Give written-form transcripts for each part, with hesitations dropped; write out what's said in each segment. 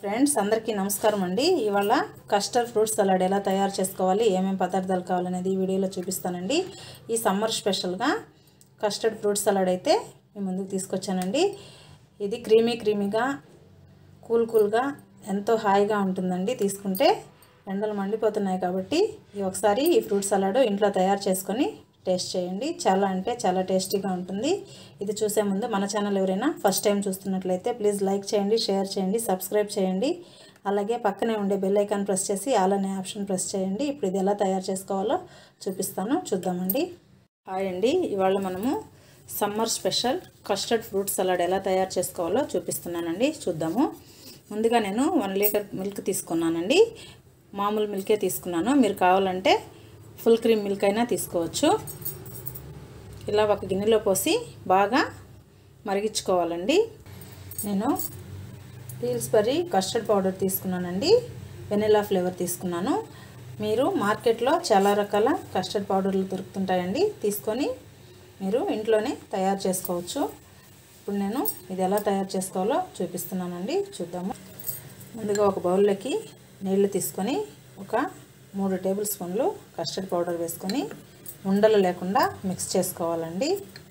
Friends అందరికీ నమస్కారం అండి. ఇవాళ కస్టర్డ్ ఫ్రూట్ సలాడ్ ఎలా తయారు చేసుకోవాలి, ఏమేం పదార్థాలు కావాలనేది ఈ వీడియోలో చూపిస్తానండి. ఈ సమ్మర్ స్పెషల్గా కస్టర్డ్ ఫ్రూట్ సలాడ్ అయితే మీ ముందుకు తీసుకొచ్చానండి. ఇది క్రీమీగా కూల్గా ఎంతో హాయిగా ఉంటుందండి. తీసుకుంటే ఎండలు మండిపోతున్నాయి కాబట్టి ఒకసారి ఈ ఫ్రూట్ సలాడ్ ఇంట్లో తయారు చేసుకొని టేస్ట్ చేయండి. చాలా అంటే చాలా టేస్టీగా ఉంటుంది. ఇది చూసే ముందు మన ఛానల్ ఎవరైనా ఫస్ట్ టైం చూస్తున్నట్లయితే ప్లీజ్ లైక్ చేయండి, షేర్ చేయండి, సబ్స్క్రైబ్ చేయండి. అలాగే పక్కనే ఉండే బెల్ ఐకాన్ ప్రెస్ చేసి ఆల్ అనే ఆప్షన్ ప్రెస్ చేయండి. ఇప్పుడు ఇది ఎలా తయారు చేసుకోవాలో చూపిస్తాను, చూద్దామండి. హాయ్ అండి, ఇవాళ మనము summer special custard fruit salad ఎలా తయారు చేసుకోవాలో చూపిస్తున్నానండి. చూద్దాము. ముందుగా నేను 1 లీటర్ మిల్క్ తీసుకున్నానండి. మామూలు మిల్కే తీసుకున్నాను. మీరు కావాలంటే ఫుల్ క్రీమ్ మిల్క్ అయినా తీసుకోవచ్చు. ఇలా ఒక గిన్నెలో పోసి బాగా మరిగించుకోవాలండి. నేను పీల్స్బరీ కస్టర్డ్ పౌడర్ తీసుకున్నానండి. వెనిలా ఫ్లేవర్ తీసుకున్నాను. మీరు మార్కెట్లో చాలా రకాల కస్టర్డ్ పౌడర్లు దొరుకుతుంటాయండి. తీసుకొని మీరు ఇంట్లోనే తయారు చేసుకోవచ్చు. ఇప్పుడు నేను ఇది ఎలా తయారు చేసుకోవాలో చూపిస్తున్నానండి. చూద్దాము. ముందుగా ఒక బౌల్లోకి నీళ్లు తీసుకొని ఒక 3 టేబుల్ స్పూన్లు కస్టర్డ్ పౌడర్ వేసుకొని ఉండలు లేకుండా మిక్స్ చేసుకోవాలండి.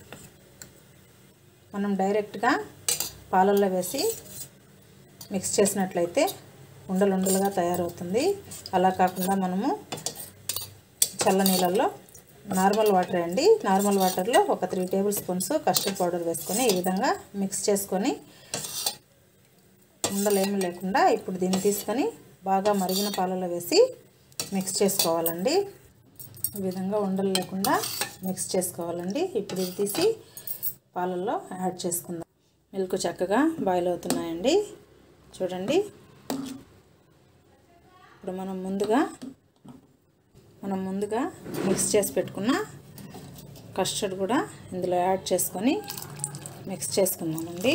మనం డైరెక్ట్గా పాలల్లో వేసి మిక్స్ చేసినట్లయితే ఉండలుగా తయారవుతుంది. అలా కాకుండా మనము చల్ల నీళ్ళల్లో నార్మల్ వాటర్ అండి, నార్మల్ వాటర్లో ఒక 3 టేబుల్ స్పూన్స్ కస్టర్డ్ పౌడర్ వేసుకొని ఈ విధంగా మిక్స్ చేసుకొని ఉండలేమి లేకుండా ఇప్పుడు దీన్ని తీసుకొని బాగా మరిగిన పాలలో వేసి మిక్స్ చేసుకోవాలండి. ఈ విధంగా ఉండలు లేకుండా మిక్స్ చేసుకోవాలండి. ఇప్పుడు ఇది తీసి పాలల్లో యాడ్ చేసుకుందాం. మిల్క్ చక్కగా బాయిల్ అవుతున్నాయండి. చూడండి. ఇప్పుడు మనం ముందుగా మిక్స్ చేసి పెట్టుకున్న కస్టర్డ్ కూడా ఇందులో యాడ్ చేసుకొని మిక్స్ చేసుకుందామండి.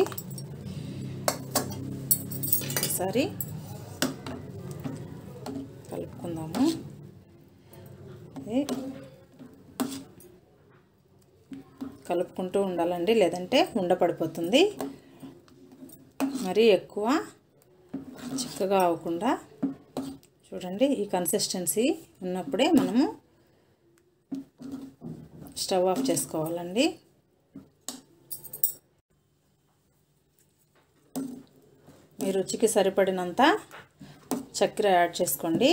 ఒకసారి కలుపుకుందాము. కలుపుకుంటూ ఉండాలండి, లేదంటే ఉండపడిపోతుంది. మరి ఎక్కువ చిక్కగా అవ్వకుండా చూడండి. ఈ కన్సిస్టెన్సీ ఉన్నప్పుడే మనము స్టవ్ ఆఫ్ చేసుకోవాలండి. మీ రుచికి సరిపడినంత చక్కెర యాడ్ చేసుకోండి.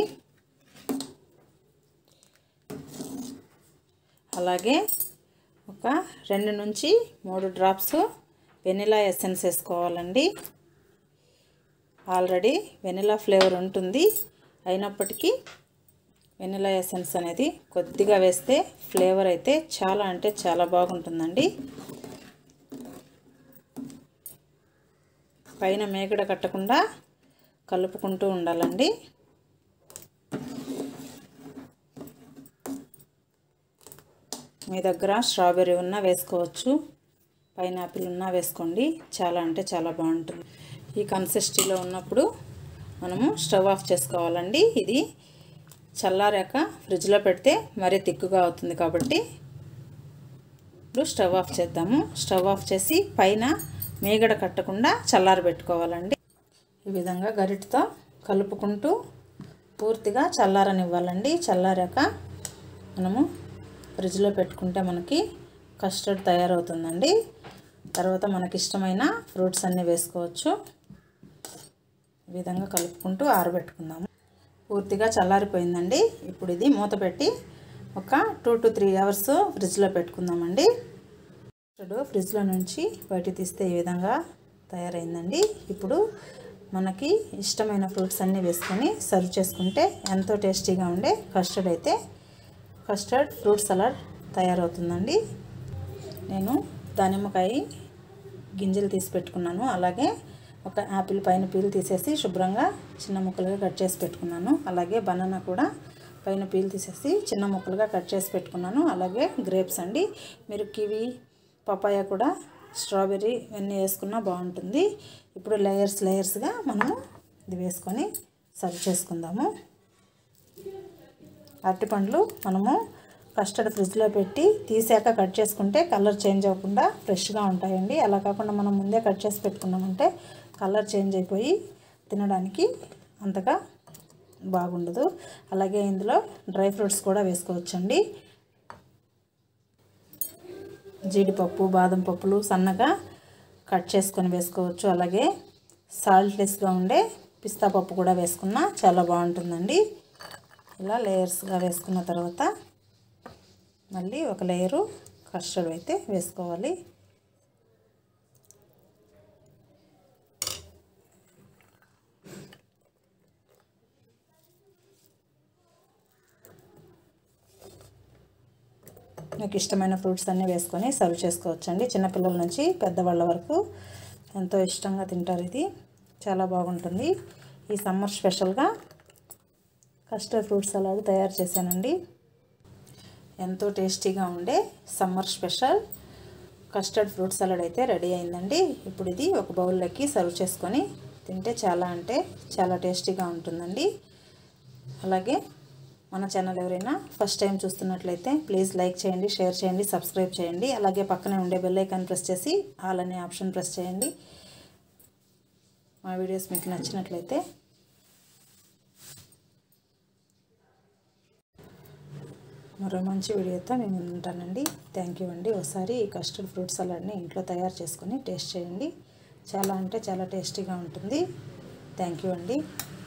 అలాగే ఒక 2 నుంచి 3 డ్రాప్స్ వెనిలా ఎసెన్స్ వేసుకోవాలండి. ఆల్రెడీ వెనిలా ఫ్లేవర్ ఉంటుంది, అయినప్పటికీ వెనిలా ఎసెన్స్ అనేది కొద్దిగా వేస్తే ఫ్లేవర్ అయితే చాలా అంటే చాలా బాగుంటుందండి. పైన మేగడ కట్టకుండా కలుపుకుంటూ ఉండాలండి. మీ దగ్గర స్ట్రాబెర్రీ ఉన్నా వేసుకోవచ్చు, పైనాపిల్ ఉన్నా వేసుకోండి. చాలా అంటే చాలా బాగుంటుంది. ఈ కన్సిస్టెన్సీలో ఉన్నప్పుడు మనము స్టవ్ ఆఫ్ చేసుకోవాలండి. ఇది చల్లారాక ఫ్రిడ్జ్లో పెడితే మరీ తిక్కుగా అవుతుంది కాబట్టి ఇప్పుడు స్టవ్ ఆఫ్ చేద్దాము. స్టవ్ ఆఫ్ చేసి పైన మేగడ కట్టకుండా చల్లారబెట్టుకోవాలండి. ఈ విధంగా గరిటతో కలుపుకుంటూ పూర్తిగా చల్లారనివ్వాలండి. చల్లారాక మనము ఫ్రిడ్జ్లో పెట్టుకుంటే మనకి కస్టర్డ్ తయారవుతుందండి. తర్వాత మనకి ఇష్టమైన ఫ్రూట్స్ అన్నీ వేసుకోవచ్చు. ఈ విధంగా కలుపుకుంటూ ఆరబెట్టుకుందాము. పూర్తిగా చల్లారిపోయిందండి. ఇప్పుడు ఇది మూత పెట్టి ఒక 2 to 3 అవర్స్ ఫ్రిడ్జ్లో పెట్టుకుందామండి. ఫ్రిడ్జ్లో నుంచి బయట తీస్తే ఈ విధంగా తయారైందండి. ఇప్పుడు మనకి ఇష్టమైన ఫ్రూట్స్ అన్నీ వేసుకొని సర్వ్ చేసుకుంటే ఎంతో టేస్టీగా ఉండే కస్టర్డ్ ఫ్రూట్ సలాడ్ తయారవుతుందండి. నేను దానిమ్మకాయ గింజలు తీసి పెట్టుకున్నాను. అలాగే ఒక యాపిల్ పైన పీల్ తీసేసి శుభ్రంగా చిన్న ముక్కలుగా కట్ చేసి పెట్టుకున్నాను. అలాగే బనానా కూడా పైన పీల్ తీసేసి చిన్న ముక్కలుగా కట్ చేసి పెట్టుకున్నాను. అలాగే గ్రేప్స్ అండి. మీరు కివి, పపాయ కూడా, స్ట్రాబెర్రీ ఇవన్నీ వేసుకున్నా బాగుంటుంది. ఇప్పుడు లేయర్స్గా మనము ఇది వేసుకొని సర్వ్ చేసుకుందాము. అరటిపండ్లు మనము కస్టర్డ్ ఫ్రిడ్జ్లో పెట్టి తీసాక కట్ చేసుకుంటే కలర్ చేంజ్ అవ్వకుండా ఫ్రెష్గా ఉంటాయండి. అలా కాకుండా మనం ముందే కట్ చేసి పెట్టుకున్నామంటే కలర్ చేంజ్ అయిపోయి తినడానికి అంతగా బాగుండదు. అలాగే ఇందులో డ్రై ఫ్రూట్స్ కూడా వేసుకోవచ్చండి. జీడిపప్పు, బాదం పప్పులు సన్నగా కట్ చేసుకొని వేసుకోవచ్చు. అలాగే సాల్ట్లెస్గా ఉండే పిస్తా పప్పు కూడా వేసుకున్నా చాలా బాగుంటుందండి. ఇలా లేయర్స్గా వేసుకున్న తర్వాత మళ్ళీ ఒక లేయరు కస్టర్డ్ అయితే వేసుకోవాలి. మీకు ఇష్టమైన ఫ్రూట్స్ అన్నీ వేసుకొని సర్వ్ చేసుకోవచ్చండి. చిన్నపిల్లల నుంచి పెద్దవాళ్ళ వరకు ఎంతో ఇష్టంగా తింటారు. ఇది చాలా బాగుంటుంది. ఈ సమ్మర్ స్పెషల్గా కస్టర్డ్ ఫ్రూట్ సలాడ్ తయారు చేశానండి. ఎంతో టేస్టీగా ఉండే summer special custard fruit salad అయితే రెడీ అయిందండి. ఇప్పుడు ఇది ఒక బౌల్లోకి సర్వ్ చేసుకొని తింటే చాలా అంటే చాలా టేస్టీగా ఉంటుందండి. అలాగే మన ఛానల్ ఎవరైనా ఫస్ట్ టైం చూస్తున్నట్లయితే ప్లీజ్ లైక్ చేయండి, షేర్ చేయండి, సబ్స్క్రైబ్ చేయండి. అలాగే పక్కనే ఉండే బెల్ ఐకాన్ ప్రెస్ చేసి ఆల్ అనే ఆప్షన్ ప్రెస్ చేయండి. మా వీడియోస్ మీకు నచ్చినట్లయితే మరో మంచి వీడియోతో మేము ఉంటానండి. థ్యాంక్ యూ అండి. ఒకసారి ఈ కస్టర్డ్ ఫ్రూట్ సలాడ్ని ఇంట్లో తయారు చేసుకొని టేస్ట్ చేయండి. చాలా అంటే చాలా టేస్టీగా ఉంటుంది. థ్యాంక్ యూ అండి.